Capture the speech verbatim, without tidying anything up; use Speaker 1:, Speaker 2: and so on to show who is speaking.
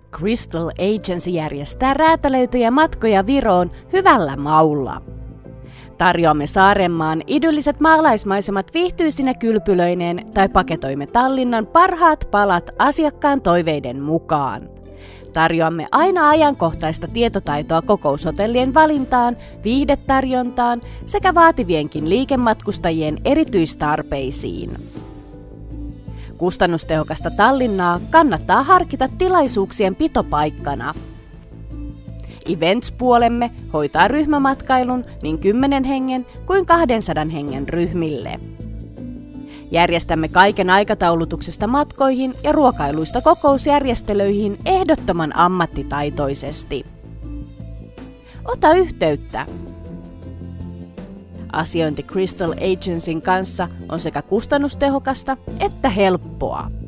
Speaker 1: Crystal Agency järjestää räätälöityjä matkoja Viroon hyvällä maulla. Tarjoamme Saarenmaan idylliset maalaismaisemat viihtyisinä kylpylöineen tai paketoimme Tallinnan parhaat palat asiakkaan toiveiden mukaan. Tarjoamme aina ajankohtaista tietotaitoa kokoushotellien valintaan, viihdetarjontaan sekä vaativienkin liikematkustajien erityistarpeisiin. Kustannustehokasta Tallinnaa kannattaa harkita tilaisuuksien pitopaikkana. Events-puolemme hoitaa ryhmämatkailun niin kymmenen hengen kuin kahdensadan hengen ryhmille. Järjestämme kaiken aikataulutuksesta matkoihin ja ruokailuista kokousjärjestelyihin ehdottoman ammattitaitoisesti. Ota yhteyttä! Asiointi Crystal Agencyn kanssa on sekä kustannustehokasta että helppoa.